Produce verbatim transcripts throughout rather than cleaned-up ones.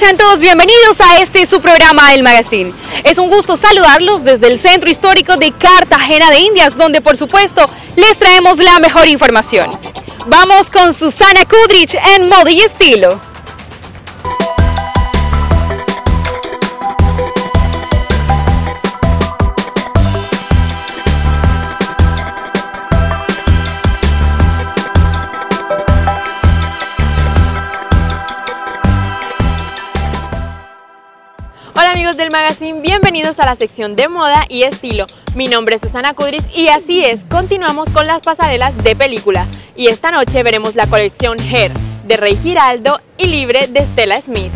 sean todos bienvenidos a este su programa El Magazine. Es un gusto saludarlos desde el Centro Histórico de Cartagena de Indias, donde por supuesto les traemos la mejor información. Vamos con Susana Kudrich en Moda y Estilo. Hola amigos del Magazine, bienvenidos a la sección de moda y estilo. Mi nombre es Susana Kudrich y así es, continuamos con las pasarelas de película. Y esta noche veremos la colección Hair de Rey Giraldo y Libre de Stella Smith.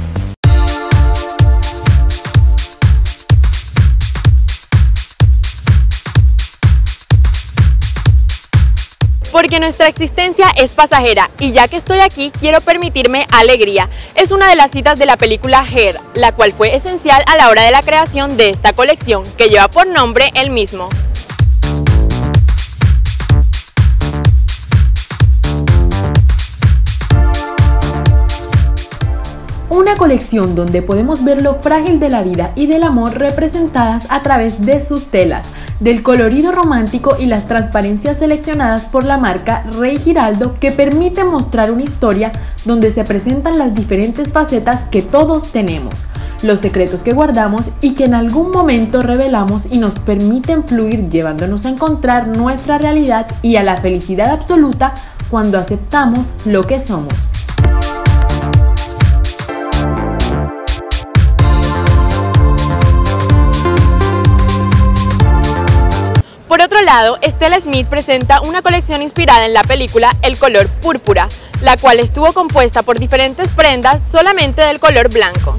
Porque nuestra existencia es pasajera y ya que estoy aquí quiero permitirme alegría. Es una de las citas de la película Hair, la cual fue esencial a la hora de la creación de esta colección, que lleva por nombre el mismo. Una colección donde podemos ver lo frágil de la vida y del amor representadas a través de sus telas, del colorido romántico y las transparencias seleccionadas por la marca Rey Giraldo, que permite mostrar una historia donde se presentan las diferentes facetas que todos tenemos, los secretos que guardamos y que en algún momento revelamos y nos permiten fluir llevándonos a encontrar nuestra realidad y a la felicidad absoluta cuando aceptamos lo que somos. Por otro lado, Stella Smith presenta una colección inspirada en la película El color púrpura, la cual estuvo compuesta por diferentes prendas solamente del color blanco.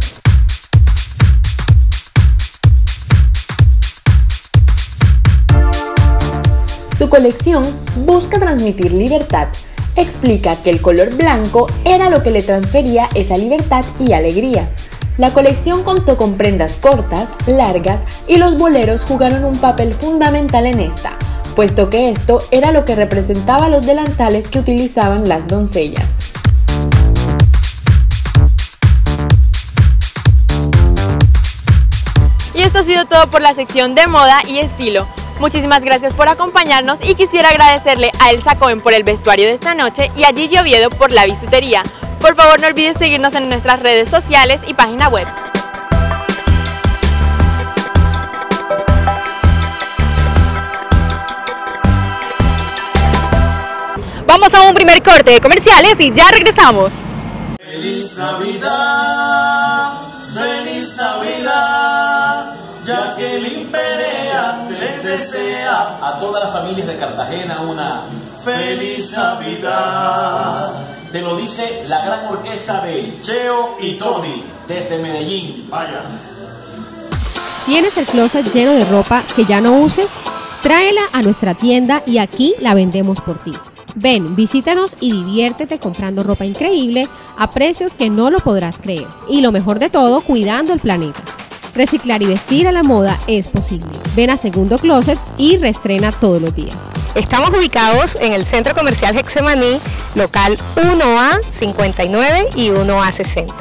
Su colección busca transmitir libertad. Explica que el color blanco era lo que le transfería esa libertad y alegría. La colección contó con prendas cortas, largas y los boleros jugaron un papel fundamental en esta, puesto que esto era lo que representaba los delantales que utilizaban las doncellas. Y esto ha sido todo por la sección de moda y estilo. Muchísimas gracias por acompañarnos y quisiera agradecerle a Elsa Cohen por el vestuario de esta noche y a Gigi Oviedo por la bisutería. Por favor, no olvides seguirnos en nuestras redes sociales y página web. Vamos a un primer corte de comerciales y ya regresamos. Feliz Navidad, feliz Navidad, Jacqueline Perea les desea a todas las familias de Cartagena una feliz Navidad. Te lo dice la gran orquesta de Cheo y Tony desde Medellín. Vaya. ¿Tienes el closet lleno de ropa que ya no uses? Tráela a nuestra tienda y aquí la vendemos por ti. Ven, visítanos y diviértete comprando ropa increíble a precios que no lo podrás creer. Y lo mejor de todo, cuidando el planeta. Reciclar y vestir a la moda es posible. Ven a Segundo Closet y reestrena todos los días. Estamos ubicados en el Centro Comercial Getsemaní, local uno A cincuenta y nueve y uno A sesenta.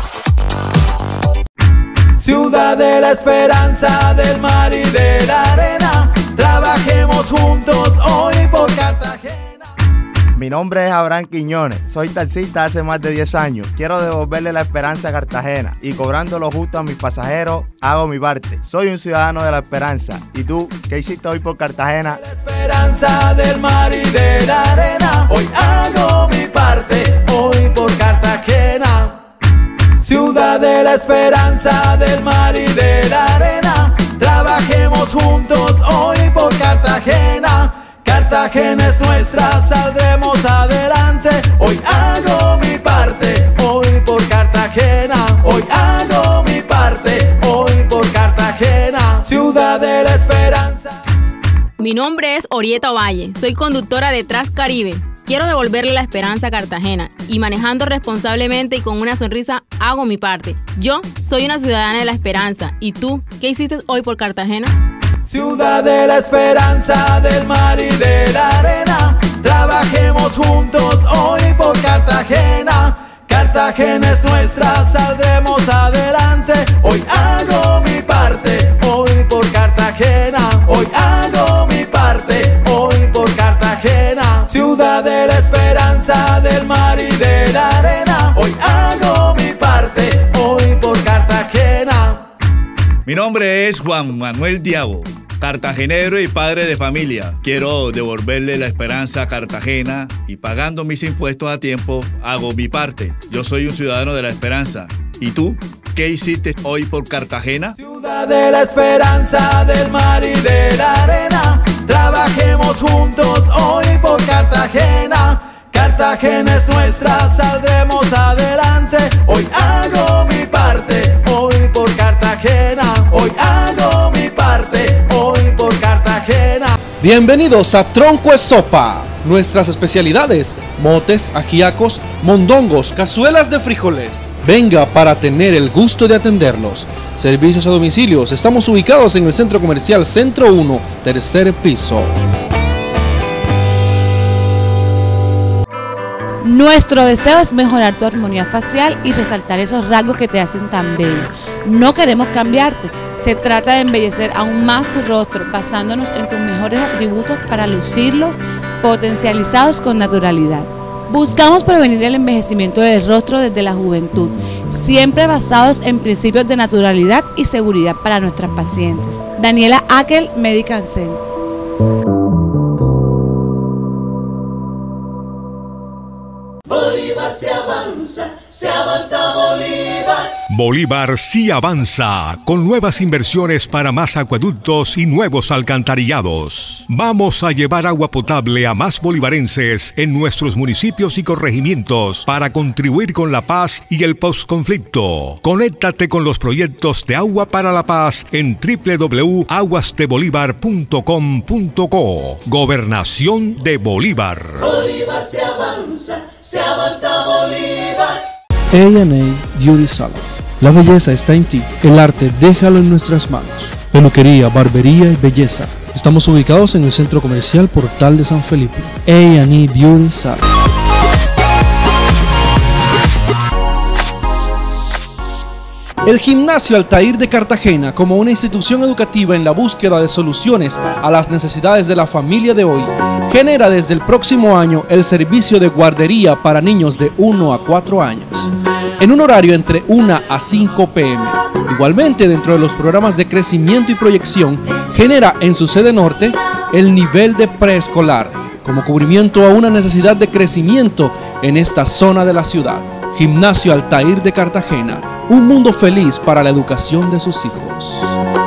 Ciudad de la esperanza, del mar y de la arena, trabajemos juntos hoy por Cartagena. Mi nombre es Abraham Quiñones, soy taxista hace más de diez años. Quiero devolverle la esperanza a Cartagena y cobrando lo justo a mis pasajeros, hago mi parte. Soy un ciudadano de la esperanza. ¿Y tú, qué hiciste hoy por Cartagena? La esperanza del mar y de la arena, hoy hago mi parte, hoy por Cartagena. Ciudad de la esperanza, del mar y de la arena, trabajemos juntos hoy por Cartagena. Cartagena es nuestra, saldremos adelante. Hoy hago mi parte, hoy por Cartagena. Hoy hago mi parte, hoy por Cartagena. Ciudad de la esperanza. Mi nombre es Orieta Ovalle, soy conductora de Transcaribe. Quiero devolverle la esperanza a Cartagena y manejando responsablemente y con una sonrisa hago mi parte. Yo soy una ciudadana de la esperanza. ¿Y tú, qué hiciste hoy por Cartagena? Ciudad de la esperanza, del mar y de la arena, trabajemos juntos hoy por Cartagena. Cartagena Cartagena es nuestra, saldremos adelante. Hoy hago mi parte, hoy por Cartagena. Hoy hago mi parte, hoy por Cartagena. Ciudad de la esperanza, del mar y de la arena. Hoy hago mi parte, hoy por Cartagena. Mi nombre es Juan Manuel Diabo, cartagenero y padre de familia. Quiero devolverle la esperanza a Cartagena y pagando mis impuestos a tiempo, hago mi parte. Yo soy un ciudadano de la esperanza. ¿Y tú? ¿Qué hiciste hoy por Cartagena? Ciudad de la esperanza, del mar y de la arena. Trabajemos juntos hoy por Cartagena. Cartagena es nuestra, saldremos adelante. Hoy hago mi parte, hoy por Cartagena. Hoy hago mi parte, hoy por Cartagena. Bienvenidos a Tronco es Sopa. Nuestras especialidades: motes, ajíacos, mondongos, cazuelas de frijoles. Venga para tener el gusto de atenderlos. Servicios a domicilios. Estamos ubicados en el Centro Comercial Centro uno, tercer piso. Nuestro deseo es mejorar tu armonía facial y resaltar esos rasgos que te hacen tan bello. No queremos cambiarte. Se trata de embellecer aún más tu rostro, basándonos en tus mejores atributos para lucirlos potencializados con naturalidad. Buscamos prevenir el envejecimiento del rostro desde la juventud, siempre basados en principios de naturalidad y seguridad para nuestras pacientes. Daniela Akel, Medical Center. Bolívar se avanza, se avanza Bolívar. Bolívar sí avanza, con nuevas inversiones para más acueductos y nuevos alcantarillados. Vamos a llevar agua potable a más bolivarenses en nuestros municipios y corregimientos para contribuir con la paz y el posconflicto. Conéctate con los proyectos de Agua para la Paz en doble u doble u doble u punto aguas de bolívar punto com punto co. Gobernación de Bolívar. Bolívar se avanza, se avanza Bolívar. A and A Beauty Salon. La belleza está en ti, el arte déjalo en nuestras manos. Peluquería, barbería y belleza. Estamos ubicados en el Centro Comercial Portal de San Felipe. A and A Beauty Salon. El Gimnasio Altair de Cartagena, como una institución educativa en la búsqueda de soluciones a las necesidades de la familia de hoy, genera desde el próximo año el servicio de guardería para niños de uno a cuatro años, en un horario entre una a cinco pe eme. Igualmente, dentro de los programas de crecimiento y proyección, genera en su sede norte el nivel de preescolar, como cubrimiento a una necesidad de crecimiento en esta zona de la ciudad. Gimnasio Altair de Cartagena, un mundo feliz para la educación de sus hijos.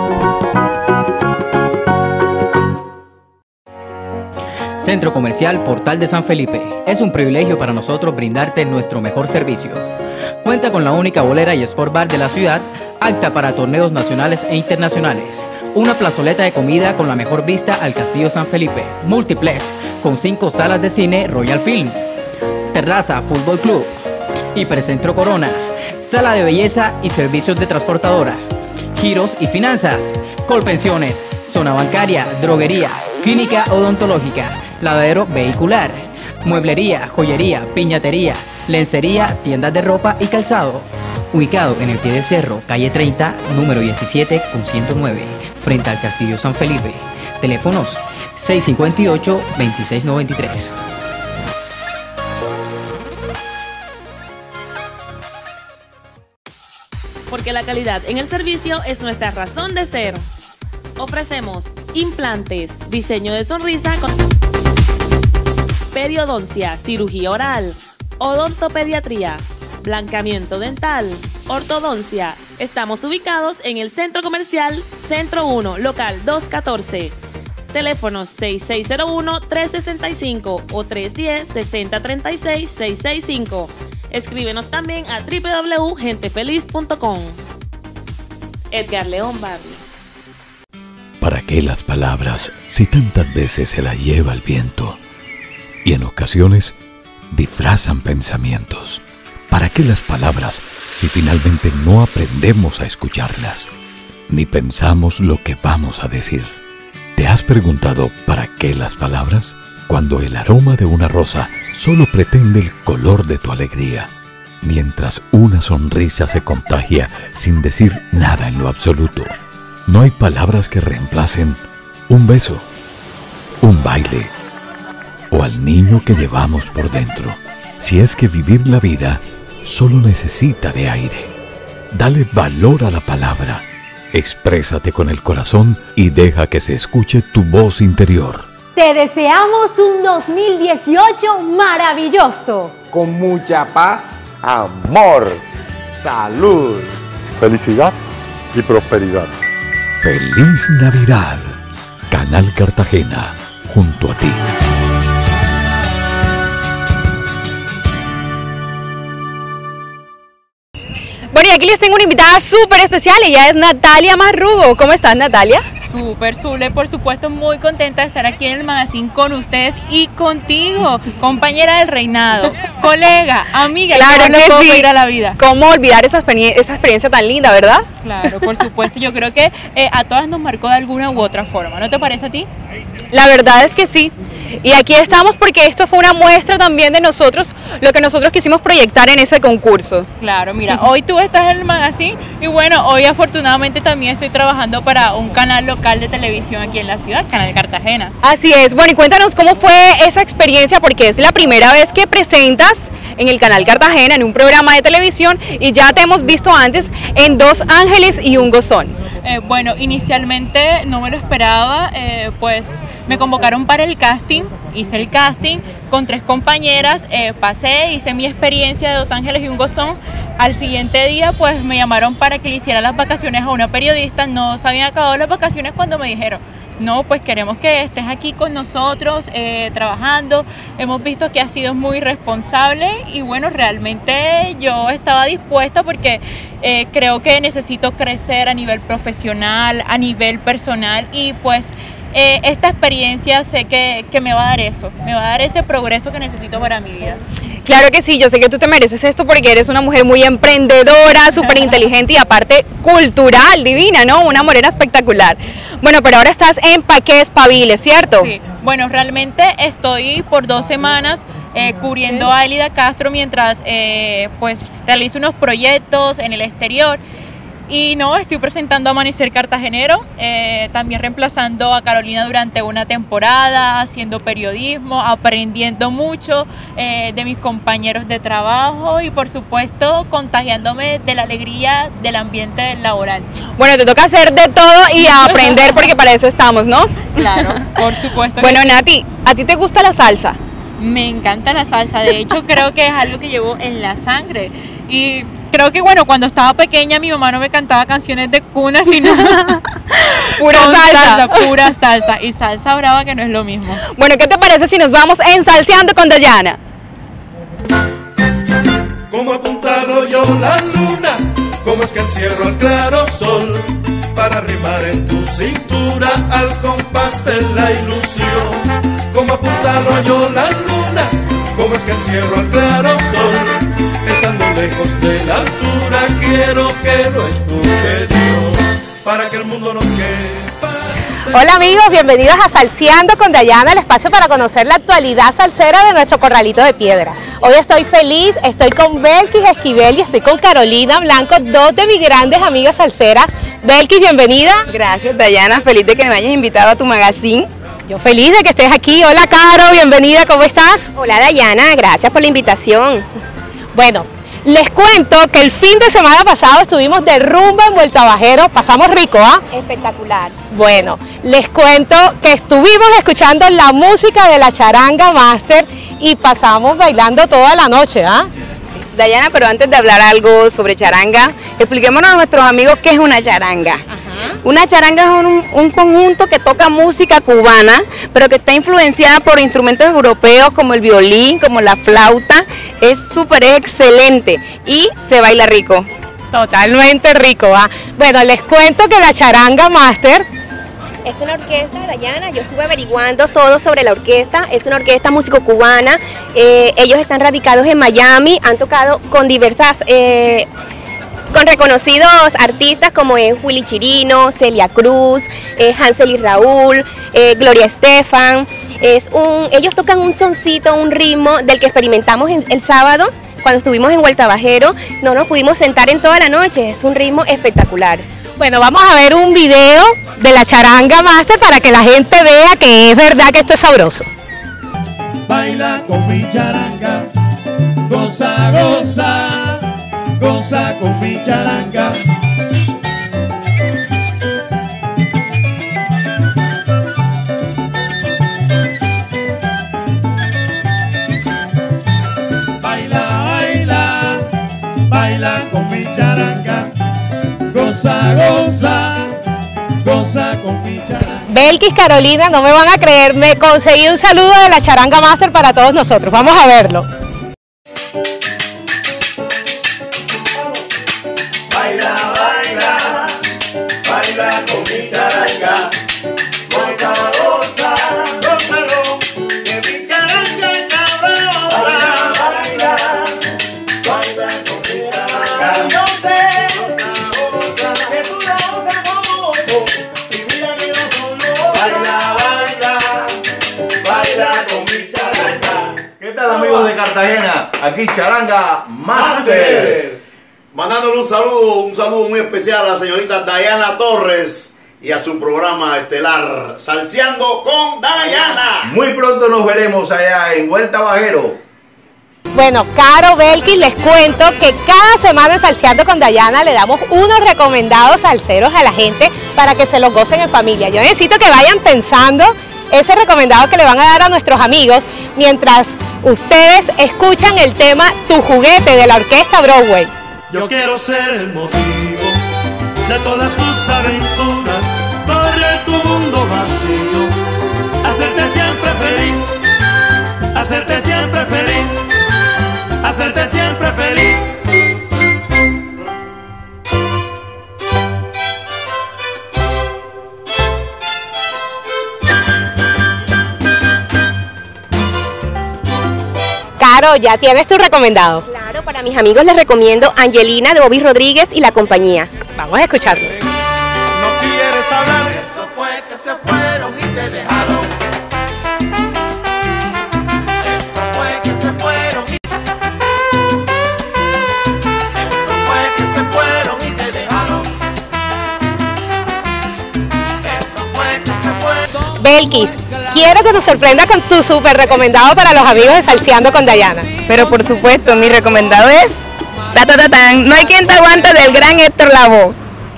Centro Comercial Portal de San Felipe. Es un privilegio para nosotros brindarte nuestro mejor servicio. Cuenta con la única bolera y sport bar de la ciudad, apta para torneos nacionales e internacionales. Una plazoleta de comida con la mejor vista al Castillo San Felipe. Multiplex con cinco salas de cine Royal Films. Terraza Fútbol Club. Hipercentro Corona. Sala de belleza y servicios de transportadora. Giros y finanzas. Colpensiones. Zona bancaria. Droguería. Clínica odontológica. Lavadero vehicular. Mueblería, joyería, piñatería, lencería, tiendas de ropa y calzado. Ubicado en el pie del cerro, calle treinta, número diecisiete con ciento nueve, frente al Castillo San Felipe. Teléfonos seis cinco ocho, dos seis nueve tres. Porque la calidad en el servicio es nuestra razón de ser. Ofrecemos implantes, diseño de sonrisa con periodoncia, cirugía oral, odontopediatría, blancamiento dental, ortodoncia. Estamos ubicados en el Centro Comercial Centro uno, local doscientos catorce. Teléfonos seis seis cero uno, tres seis cinco o tres uno cero, seis cero tres seis, seis seis cinco. Escríbenos también a doble u doble u doble u punto gente feliz punto com. Edgar León Barrios. ¿Para qué las palabras si tantas veces se las lleva el viento? Y en ocasiones disfrazan pensamientos. ¿Para qué las palabras si finalmente no aprendemos a escucharlas? Ni pensamos lo que vamos a decir. ¿Te has preguntado para qué las palabras? Cuando el aroma de una rosa solo pretende el color de tu alegría. mientras una sonrisa se contagia sin decir nada en lo absoluto. No hay palabras que reemplacen un beso, un baile o al niño que llevamos por dentro. Si es que vivir la vida solo necesita de aire, dale valor a la palabra, exprésate con el corazón y deja que se escuche tu voz interior. Te deseamos un dos mil dieciocho maravilloso. Con mucha paz, amor, salud, felicidad y prosperidad. ¡Feliz Navidad! Canal Cartagena, junto a ti. Bueno, y aquí les tengo una invitada súper especial, ella es Natalia Marrugo. ¿Cómo estás, Natalia? Súper, Zule, por supuesto, muy contenta de estar aquí en el magazine con ustedes y contigo, compañera del reinado, colega, amiga. Claro que que puedo sí. pedir a la vida. ¿Cómo olvidar esa experiencia, esa experiencia tan linda, verdad? Claro, por supuesto, yo creo que eh, a todas nos marcó de alguna u otra forma, ¿no te parece a ti? La verdad es que sí. Y aquí estamos porque esto fue una muestra también de nosotros, lo que nosotros quisimos proyectar en ese concurso. Claro, mira, hoy tú estás en el magazine y bueno, hoy afortunadamente también estoy trabajando para un canal local de televisión aquí en la ciudad, Canal Cartagena. Así es. Bueno, y cuéntanos cómo fue esa experiencia, porque es la primera vez que presentas en el Canal Cartagena, en un programa de televisión, y ya te hemos visto antes en Dos Ángeles y un Gozón. Eh, bueno, inicialmente no me lo esperaba, eh, pues me convocaron para el casting, hice el casting con tres compañeras, eh, pasé, hice mi experiencia de Dos Ángeles y un Gozón. Al siguiente día pues me llamaron para que le hiciera las vacaciones a una periodista, no se habían acabado las vacaciones cuando me dijeron, no, pues queremos que estés aquí con nosotros eh, trabajando, hemos visto que has sido muy responsable y bueno, realmente yo estaba dispuesta porque eh, creo que necesito crecer a nivel profesional, a nivel personal y pues Eh, esta experiencia sé que, que me va a dar eso, me va a dar ese progreso que necesito para mi vida. Claro que sí, yo sé que tú te mereces esto porque eres una mujer muy emprendedora, súper inteligente y aparte cultural, divina, ¿no? Una morena espectacular. Bueno, pero ahora estás en Paqués Paviles, ¿cierto? Sí, bueno, realmente estoy por dos semanas eh, cubriendo a Elida Castro mientras eh, pues realizo unos proyectos en el exterior. Y no, estoy presentando Amanecer Cartagenero, eh, también reemplazando a Carolina durante una temporada, haciendo periodismo, aprendiendo mucho eh, de mis compañeros de trabajo y por supuesto contagiándome de la alegría del ambiente laboral. Bueno, te toca hacer de todo y aprender porque para eso estamos, ¿no? Claro, por supuesto. Bueno, que Nati, ¿a ti te gusta la salsa? Me encanta la salsa, de hecho creo que es algo que llevo en la sangre y creo que bueno, cuando estaba pequeña mi mamá no me cantaba canciones de cuna, sino pura salsa. salsa, pura salsa y salsa brava que no es lo mismo. Bueno, ¿qué te parece si nos vamos ensalceando con Dayana? Como apuntalo yo la luna, como es que encierro al claro sol, para rimar en tu cintura al compás de la ilusión. Como apuntalo yo la luna, como es que encierro al claro sol, estando lejos de la altura quiero que lo escuche Dios, para que el mundo nos quepa. Hola amigos, bienvenidos a Salseando con Dayana, el espacio para conocer la actualidad salsera de nuestro corralito de piedra. Hoy estoy feliz, estoy con Belkis Esquivel y estoy con Carolina Blanco, dos de mis grandes amigas salseras. Belkis, bienvenida. Gracias, Dayana, feliz de que me hayas invitado a tu magazine. Yo feliz de que estés aquí. Hola Caro, bienvenida, ¿cómo estás? Hola Dayana, gracias por la invitación. Bueno, les cuento que el fin de semana pasado estuvimos de rumba en Vuelta Bajero, pasamos rico, ¿ah? ¿eh? Espectacular. Bueno, les cuento que estuvimos escuchando la música de la Charanga Master y pasamos bailando toda la noche, ¿ah? ¿eh? Dayana, pero antes de hablar algo sobre charanga, expliquémonos a nuestros amigos qué es una charanga. Ajá. Una charanga es un, un conjunto que toca música cubana, pero que está influenciada por instrumentos europeos como el violín, como la flauta. Es súper excelente y se baila rico. Totalmente rico, ¿ah? ¿eh? Bueno, les cuento que la Charanga Master es una orquesta, Dayana, yo estuve averiguando todo sobre la orquesta, es una orquesta músico-cubana, eh, ellos están radicados en Miami, han tocado con diversas, eh, con reconocidos artistas como es Willy Chirino, Celia Cruz, eh, Hansel y Raúl, eh, Gloria Estefan, es un, ellos tocan un soncito, un ritmo del que experimentamos en, el sábado, cuando estuvimos en Vuelta Bajero, no nos pudimos sentar en toda la noche, es un ritmo espectacular. Bueno, vamos a ver un video de la Charanga Master para que la gente vea que es verdad que esto es sabroso. Baila con mi charanga, goza, goza, goza con mi charanga. Baila, baila, baila con mi charanga, goza, goza, goza con mi charanga. Belkis, Carolina, no me van a creer, me conseguí un saludo de la Charanga Master para todos nosotros. Vamos a verlo. Baila, baila, baila con mi charanga, goza, goza, gózalo, que mi charanga es sabrosa. Baila, baila, baila con mi charanga, yo sé, goza, goza, que tú la gozas como gozo, y mira que no solo. Baila, baila, baila con mi charanga. ¿Qué tal, amigos de Cartagena? Aquí Charanga Master. Mandándole un saludo, un saludo muy especial a la señorita Dayana Torres y a su programa estelar Salseando con Dayana. Muy pronto nos veremos allá en Vuelta Bajero. Bueno, Caro, Belkis, les cuento que cada semana en Salseando con Dayana le damos unos recomendados salseros a la gente para que se los gocen en familia. Yo necesito que vayan pensando ese recomendado que le van a dar a nuestros amigos mientras ustedes escuchan el tema Tu Juguete de la Orquesta Broadway. Yo quiero ser el motivo de todas tus aventuras, correr tu mundo vacío, hacerte siempre feliz, hacerte siempre feliz, hacerte siempre feliz. Caro, ¿ya tienes tu recomendado? Claro, para mis amigos les recomiendo Angelina de Bobby Rodríguez y la compañía. Vamos a escucharlo. No quieres hablar, eso fue que se fueron y te dejaron. Eso fue que se fueron y Eso fue que se fueron y te dejaron. Eso fue que se fueron. Belkis, quiero que nos sorprenda con tu súper recomendado para los amigos de Salseando con Dayana. Pero por supuesto, mi recomendado es ta, ta, ta, tan, No hay quien te aguante del gran Héctor Lavoe.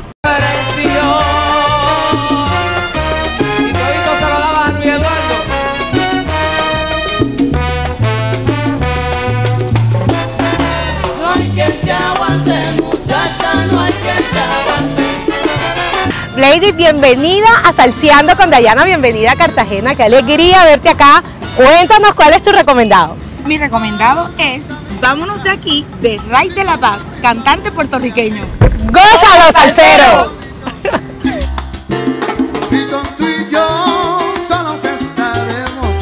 No hay quien te aguante, muchacha, no hay quien te aguante. Lady, bienvenida a Salseando con Dayana, bienvenida a Cartagena, qué alegría verte acá. Cuéntanos cuál es tu recomendado. Mi recomendado es Vámonos de aquí, de Ray de la Paz, cantante puertorriqueño. ¡Gózalo, salsero! Y con tú y yo solos estaremos.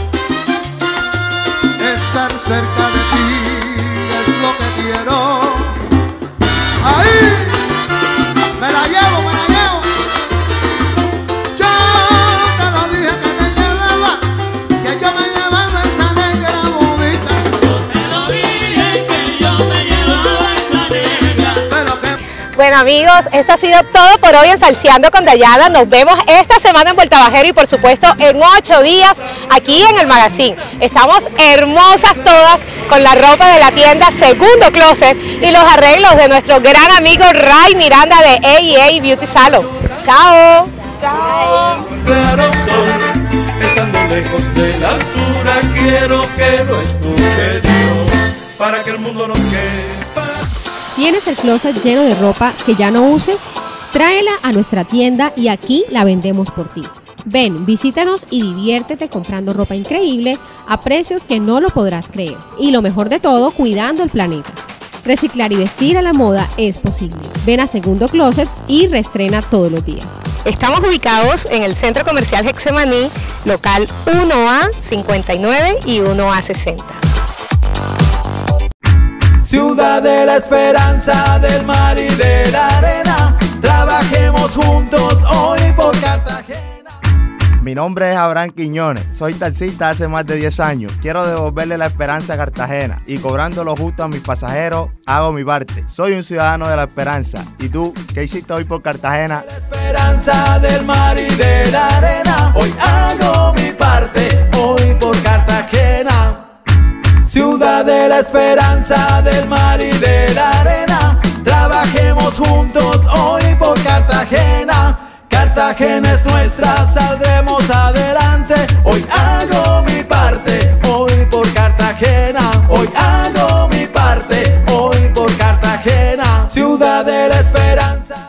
Estar cerca de ti es lo que quiero. Ahí me la llevo, me la llevo. Yo te lo dije que me llevaba, que yo me llevaba esa negra bonita. Yo te lo dije que yo me llevaba esa negra. Pero que Bueno, amigos, esto ha sido todo por hoy en Salseando con Dayana. Nos vemos esta semana en Vuelta Bajero y por supuesto en ocho días aquí en el Magazine. Estamos hermosas todas con la ropa de la tienda Segundo Closet y los arreglos de nuestro gran amigo Ray Miranda de A y A Beauty Salon. Chao. Chao. Claro sol, estando lejos de la altura, quiero que lo escuche Dios, para que el mundo nos quepa. ¿Tienes el closet lleno de ropa que ya no uses? Tráela a nuestra tienda y aquí la vendemos por ti. Ven, visítanos y diviértete comprando ropa increíble a precios que no lo podrás creer. Y lo mejor de todo, cuidando el planeta. Reciclar y vestir a la moda es posible. Ven a Segundo Closet y reestrena todos los días. Estamos ubicados en el Centro Comercial Getsemaní, local uno A cincuenta y nueve y uno A sesenta. Ciudad de la esperanza, del mar y de la arena, trabajemos juntos hoy por Cartagena. Mi nombre es Abraham Quiñones, soy taxista hace más de diez años. Quiero devolverle la esperanza a Cartagena y cobrando lo justo a mis pasajeros, hago mi parte. Soy un ciudadano de la esperanza. ¿Y tú, qué hiciste hoy por Cartagena? La esperanza del mar y de la arena, hoy hago mi parte, hoy por Cartagena. Ciudad de la esperanza del mar y de la arena, trabajemos juntos hoy por Cartagena. Cartagena es nuestra, saldremos adelante. Hoy hago mi parte, hoy por Cartagena. Hoy hago mi parte, hoy por Cartagena. Ciudad de la esperanza.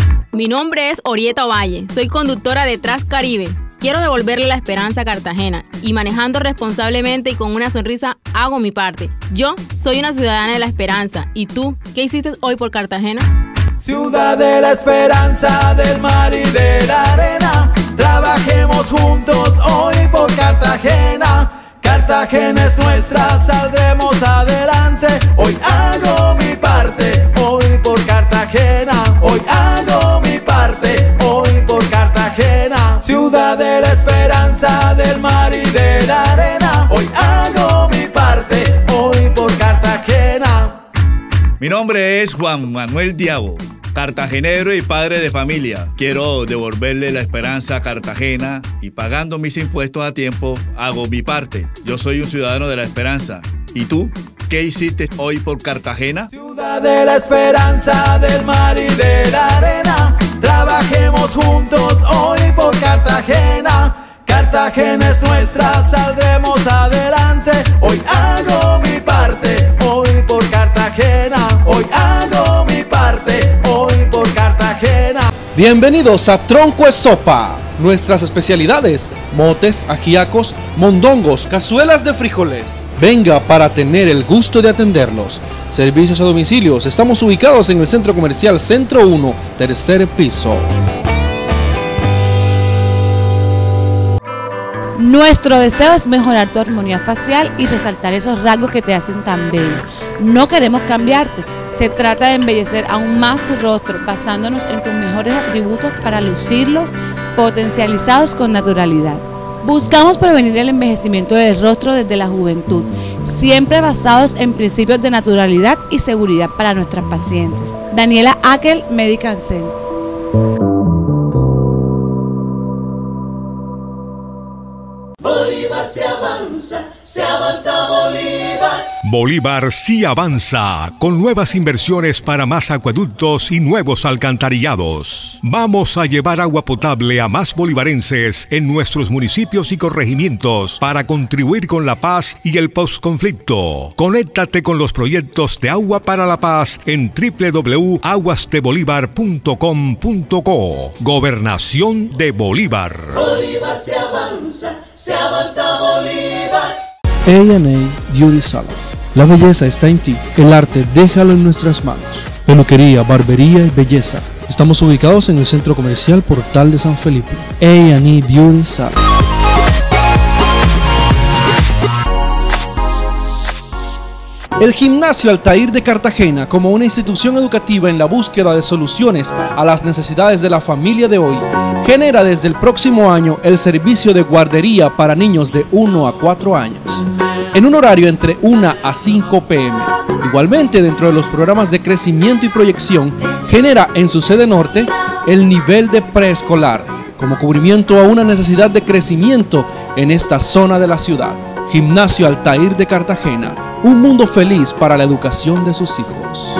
Mi nombre es Orieta Valle, soy conductora de Transcaribe. Quiero devolverle la esperanza a Cartagena y manejando responsablemente y con una sonrisa hago mi parte. Yo soy una ciudadana de la esperanza. ¿Y tú, qué hiciste hoy por Cartagena? Ciudad de la esperanza del mar y de la arena, trabajemos juntos hoy por Cartagena. Cartagena es nuestra, saldremos adelante. Hoy hago mi parte, hoy por Cartagena. Hoy hago mi parte, hoy por Cartagena. Ciudad de la esperanza del mar y de la arena, hoy hago mi parte, hoy por Cartagena. Mi nombre es Juan Manuel Diabo, cartagenero y padre de familia. Quiero devolverle la esperanza a Cartagena y pagando mis impuestos a tiempo, hago mi parte. Yo soy un ciudadano de la esperanza. ¿Y tú? ¿Qué hiciste hoy por Cartagena? Ciudad de la esperanza del mar y de la arena, trabajemos juntos hoy por Cartagena. Cartagena es nuestra, saldremos adelante. Hoy hago mi parte, hoy por Cartagena. Hoy hago mi parte, hoy por Cartagena. Bienvenidos a Tronco es Sopa. Nuestras especialidades: motes, ajíacos, mondongos, cazuelas de frijoles. Venga para tener el gusto de atenderlos. Servicios a domicilios. Estamos ubicados en el Centro Comercial Centro uno, tercer piso. Nuestro deseo es mejorar tu armonía facial y resaltar esos rasgos que te hacen tan bello. No queremos cambiarte. Se trata de embellecer aún más tu rostro, basándonos en tus mejores atributos para lucirlos potencializados con naturalidad. Buscamos prevenir el envejecimiento del rostro desde la juventud, siempre basados en principios de naturalidad y seguridad para nuestras pacientes. Daniela Akel, Medical Center. Bolívar se avanza, se avanza Bolívar. Bolívar sí avanza, con nuevas inversiones para más acueductos y nuevos alcantarillados. Vamos a llevar agua potable a más bolivarenses en nuestros municipios y corregimientos para contribuir con la paz y el posconflicto. Conéctate con los proyectos de Agua para la Paz en doble u doble u doble u punto aguas de bolívar punto com punto co. Gobernación de Bolívar. Bolívar se avanza, se avanza Bolívar. A and A Beauty Salon. La belleza está en ti, el arte déjalo en nuestras manos. Peluquería, barbería y belleza. Estamos ubicados en el Centro Comercial Portal de San Felipe. A and A Beauty Salon. El Gimnasio Altair de Cartagena, como una institución educativa en la búsqueda de soluciones a las necesidades de la familia de hoy, genera desde el próximo año el servicio de guardería para niños de uno a cuatro años, en un horario entre una a cinco pe eme. Igualmente, dentro de los programas de crecimiento y proyección, genera en su sede norte el nivel de preescolar, como cubrimiento a una necesidad de crecimiento en esta zona de la ciudad. Gimnasio Altair de Cartagena, un mundo feliz para la educación de sus hijos.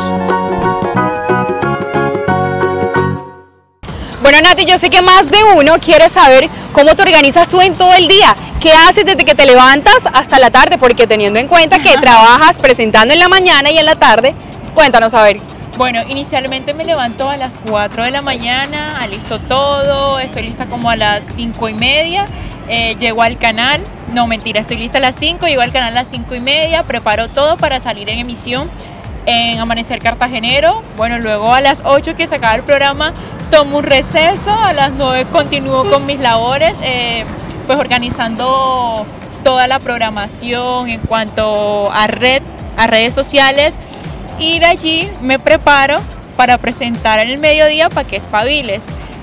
Bueno, Nati, yo sé que más de uno quiere saber cómo te organizas tú en todo el día. ¿Qué haces desde que te levantas hasta la tarde? Porque teniendo en cuenta que trabajas presentando en la mañana y en la tarde, cuéntanos a ver. Bueno, inicialmente me levanto a las cuatro de la mañana, alisto todo, estoy lista como a las cinco y media, eh, llego al canal, no mentira, estoy lista a las cinco, llego al canal a las cinco y media, preparo todo para salir en emisión en Amanecer Cartagenero. Bueno, luego a las ocho que se acaba el programa tomo un receso, a las nueve continúo con mis labores, eh, pues organizando toda la programación en cuanto a red, a redes sociales. Y de allí me preparo para presentar en el mediodía para que espabiles.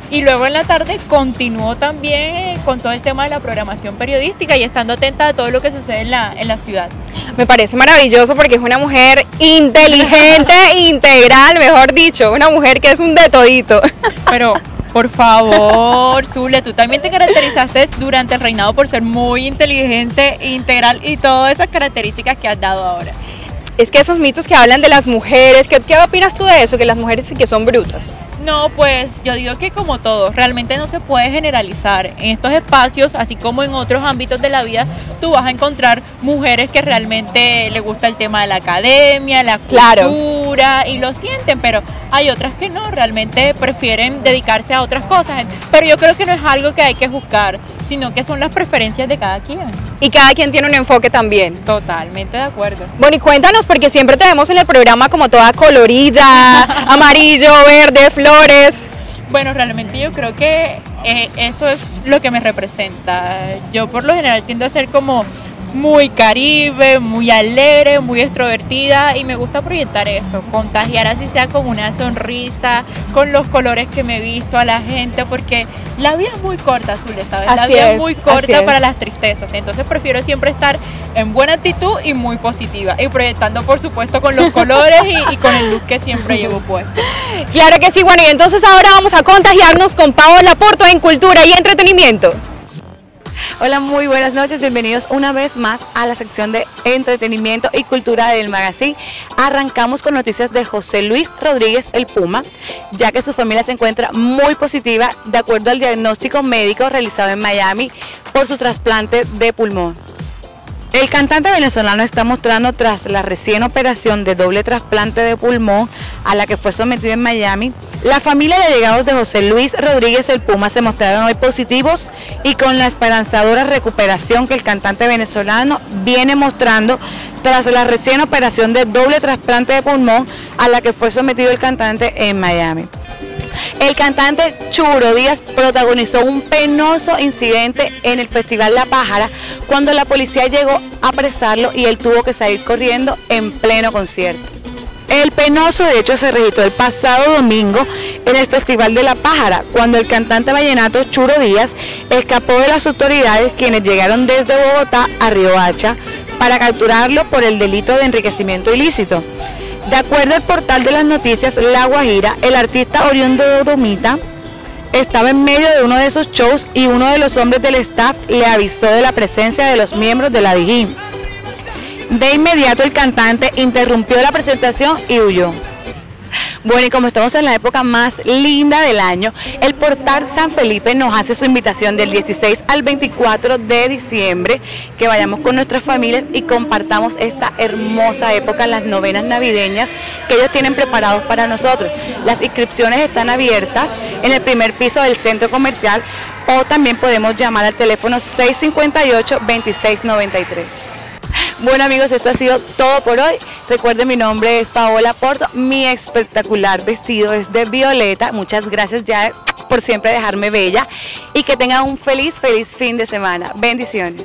Y luego en la tarde continúo también eh, con todo el tema de la programación periodística y estando atenta a todo lo que sucede en la, en la ciudad. Me parece maravilloso porque es una mujer inteligente, integral, mejor dicho, una mujer que es un de todito. Pero, por favor, Zule, tú también te caracterizaste durante el reinado por ser muy inteligente, integral y todas esas características que has dado ahora. Es que esos mitos que hablan de las mujeres, ¿qué, qué opinas tú de eso? Que las mujeres sí que son brutas. No, pues yo digo que como todo, realmente no se puede generalizar. En estos espacios, así como en otros ámbitos de la vida, tú vas a encontrar mujeres que realmente les gusta el tema de la academia, la cultura, claro, y lo sienten, pero hay otras que no, realmente prefieren dedicarse a otras cosas. Pero yo creo que no es algo que hay que juzgar, sino que son las preferencias de cada quien. Y cada quien tiene un enfoque también. Totalmente de acuerdo. Bueno, y cuéntanos, porque siempre te vemos en el programa como toda colorida, amarillo, verde, flores. Bueno, realmente yo creo que eh, eso es lo que me representa. Yo por lo general tiendo a ser como muy caribe, muy alegre, muy extrovertida y me gusta proyectar eso, contagiar así sea con una sonrisa, con los colores que me he visto a la gente, porque la vida es muy corta, Zule, ¿sabes? Así la vida es, es muy corta es. para las tristezas, entonces prefiero siempre estar en buena actitud y muy positiva y proyectando por supuesto con los colores y, y con el look que siempre llevo puesto. Claro que sí, bueno, y entonces ahora vamos a contagiarnos con Paola Porto en Cultura y Entretenimiento. Hola, muy buenas noches, bienvenidos una vez más a la sección de entretenimiento y cultura del magazine. Arrancamos con noticias de José Luis Rodríguez el Puma, ya que su familia se encuentra muy positiva de acuerdo al diagnóstico médico realizado en Miami por su trasplante de pulmón. El cantante venezolano está mostrando tras la recién operación de doble trasplante de pulmón a la que fue sometido en Miami. La familia de allegados de José Luis Rodríguez el Puma se mostraron hoy positivos y con la esperanzadora recuperación que el cantante venezolano viene mostrando tras la recién operación de doble trasplante de pulmón a la que fue sometido el cantante en Miami. El cantante Churo Díaz protagonizó un penoso incidente en el Festival La Pájara cuando la policía llegó a apresarlo y él tuvo que salir corriendo en pleno concierto. El penoso de hecho se registró el pasado domingo en el Festival de La Pájara, cuando el cantante vallenato Churo Díaz escapó de las autoridades quienes llegaron desde Bogotá a Riohacha para capturarlo por el delito de enriquecimiento ilícito. De acuerdo al portal de las noticias La Guajira, el artista oriundo de Oromita estaba en medio de uno de esos shows y uno de los hombres del staff le avisó de la presencia de los miembros de la Dijín. De inmediato el cantante interrumpió la presentación y huyó. Bueno, y como estamos en la época más linda del año, el portal San Felipe nos hace su invitación del dieciséis al veinticuatro de diciembre, que vayamos con nuestras familias y compartamos esta hermosa época, las novenas navideñas que ellos tienen preparados para nosotros. Las inscripciones están abiertas en el primer piso del centro comercial o también podemos llamar al teléfono seis cinco ocho, veintiséis noventa y tres. Bueno amigos, esto ha sido todo por hoy. Recuerden, mi nombre es Paola Porto, mi espectacular vestido es de violeta. Muchas gracias ya por siempre dejarme bella y que tengan un feliz, feliz fin de semana. Bendiciones.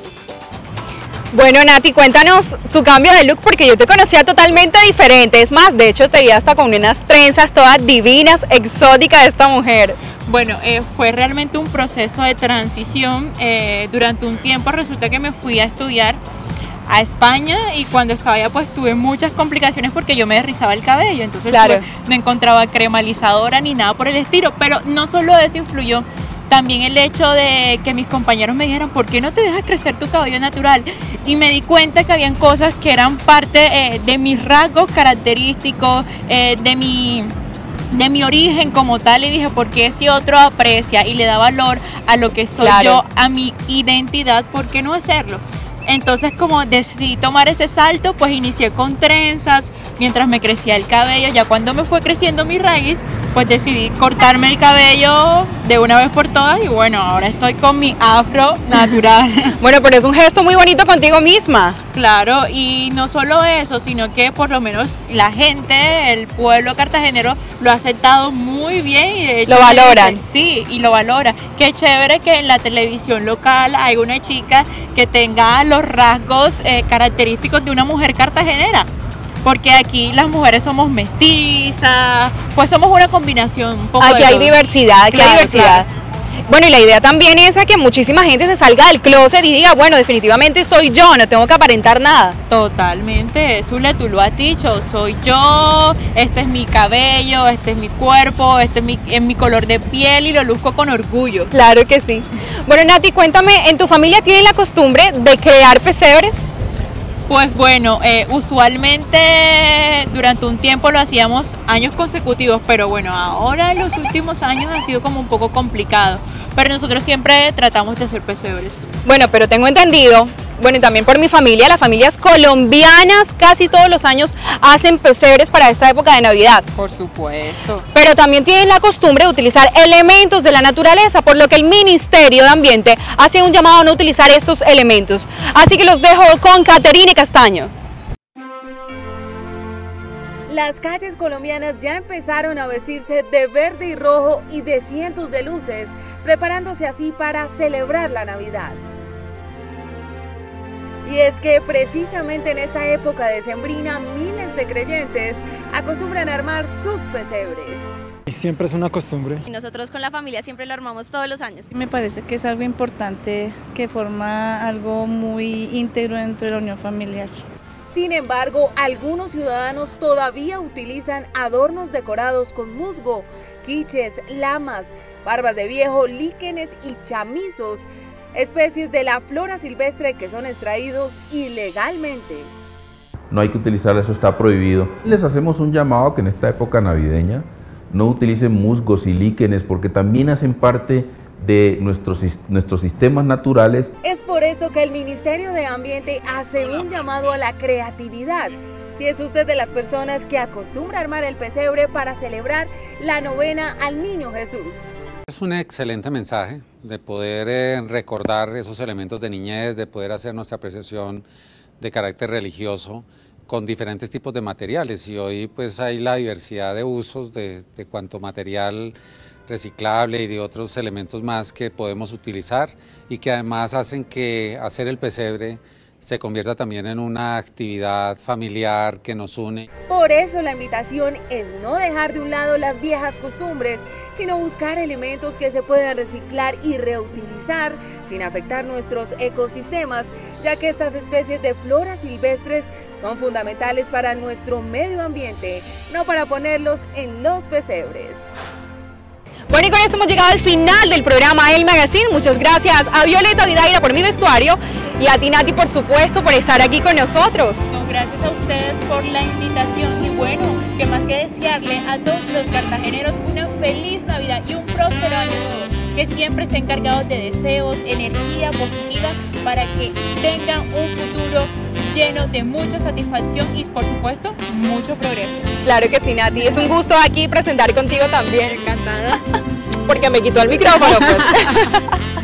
Bueno, Nati, cuéntanos tu cambio de look porque yo te conocía totalmente diferente. Es más, de hecho te vi hasta con unas trenzas todas divinas, exóticas de esta mujer. Bueno, eh, fue realmente un proceso de transición. Eh, durante un tiempo resulta que me fui a estudiar a España y cuando estaba allá pues tuve muchas complicaciones porque yo me derrizaba el cabello, entonces claro, pues, no encontraba crema alisadora ni nada por el estilo, pero no solo eso influyó, también el hecho de que mis compañeros me dijeran ¿por qué no te dejas crecer tu cabello natural? Y me di cuenta que habían cosas que eran parte eh, de mis rasgos característicos, eh, de mi... de mi origen como tal, y dije, ¿por qué si otro aprecia y le da valor a lo que soy claro, yo, a mi identidad, por qué no hacerlo? Entonces, como decidí tomar ese salto, pues inicié con trenzas mientras me crecía el cabello. Ya cuando me fue creciendo mi raíz, pues decidí cortarme el cabello de una vez por todas y bueno, ahora estoy con mi afro natural. Bueno, pero es un gesto muy bonito contigo misma. Claro, y no solo eso, sino que por lo menos la gente, el pueblo cartagenero lo ha aceptado muy bien y de hecho lo valoran. Dice, sí, y lo valora. Qué chévere que en la televisión local hay una chica que tenga los rasgos eh, característicos de una mujer cartagenera. porque aquí las mujeres somos mestizas, pues somos una combinación un poco Aquí de hay todo. diversidad, aquí Claro, hay diversidad. claro. Bueno, y la idea también es a que muchísima gente se salga del closet y diga, bueno, definitivamente soy yo, no tengo que aparentar nada. Totalmente, Zule, tú lo has dicho, soy yo, este es mi cabello, este es mi cuerpo, este es mi, es mi color de piel y lo luzco con orgullo. Claro que sí. Bueno, Nati, cuéntame, ¿en tu familia tienen la costumbre de crear pesebres? Pues bueno, eh, usualmente durante un tiempo lo hacíamos años consecutivos, pero bueno, ahora en los últimos años ha sido como un poco complicado. Pero nosotros siempre tratamos de hacer pesebres. Bueno, pero tengo entendido, bueno, y también por mi familia, las familias colombianas casi todos los años hacen pesebres para esta época de Navidad. Por supuesto. Pero también tienen la costumbre de utilizar elementos de la naturaleza, por lo que el Ministerio de Ambiente hace un llamado a no utilizar estos elementos. Así que los dejo con Caterine Castaño. Las calles colombianas ya empezaron a vestirse de verde y rojo y de cientos de luces, preparándose así para celebrar la Navidad. Y es que precisamente en esta época decembrina, miles de creyentes acostumbran a armar sus pesebres. Y siempre es una costumbre. Y nosotros con la familia siempre lo armamos todos los años. Me parece que es algo importante, que forma algo muy íntegro dentro de la unión familiar. Sin embargo, algunos ciudadanos todavía utilizan adornos decorados con musgo, quiches, lamas, barbas de viejo, líquenes y chamizos, especies de la flora silvestre que son extraídos ilegalmente. No hay que utilizar eso, está prohibido. Les hacemos un llamado a que en esta época navideña no utilicen musgos y líquenes porque también hacen parte de nuestros, nuestros sistemas naturales. Es por eso que el Ministerio de Ambiente hace un llamado a la creatividad. Si es usted de las personas que acostumbra a armar el pesebre para celebrar la novena al Niño Jesús. Es un excelente mensaje de poder eh, recordar esos elementos de niñez, de poder hacer nuestra apreciación de carácter religioso con diferentes tipos de materiales, y hoy pues hay la diversidad de usos de, de cuanto material reciclable y de otros elementos más que podemos utilizar y que además hacen que hacer el pesebre se convierta también en una actividad familiar que nos une. Por eso la invitación es no dejar de un lado las viejas costumbres, sino buscar elementos que se puedan reciclar y reutilizar sin afectar nuestros ecosistemas, ya que estas especies de flora silvestres son fundamentales para nuestro medio ambiente, no para ponerlos en los pesebres. Bueno, y con esto hemos llegado al final del programa El Magazine. Muchas gracias a Violeta Vidaira por mi vestuario y a ti, Nati, por supuesto, por estar aquí con nosotros. No, gracias a ustedes por la invitación y bueno, que más que desearle a todos los cartageneros una feliz Navidad y un próspero año nuevo, que siempre estén cargados de deseos, energía positiva para que tengan un futuro lleno de mucha satisfacción y por supuesto mucho progreso. Claro que sí, Nati, es un gusto aquí presentar contigo también. Encantada. Porque me quitó el micrófono, pues.